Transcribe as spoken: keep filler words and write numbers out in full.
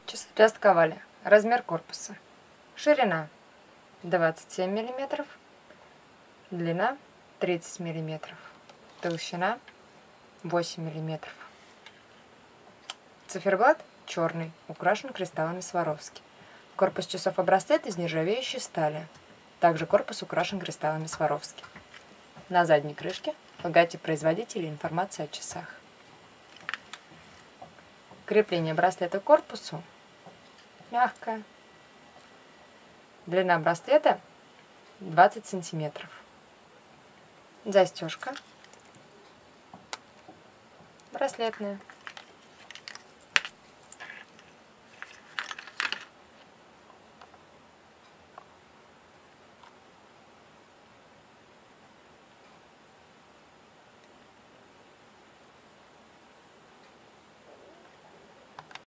Часы расковали. Размер корпуса. Ширина двадцать семь миллиметров, длина тридцать миллиметров, толщина восемь миллиметров. Циферблат черный, украшен кристаллами Сваровски. Корпус часов и браслет из нержавеющей стали. Также корпус украшен кристаллами Сваровски. На задней крышке логотип производителя и информация о часах. Крепление браслета к корпусу мягкое. Длина браслета двадцать сантиметров. Застежка браслетная.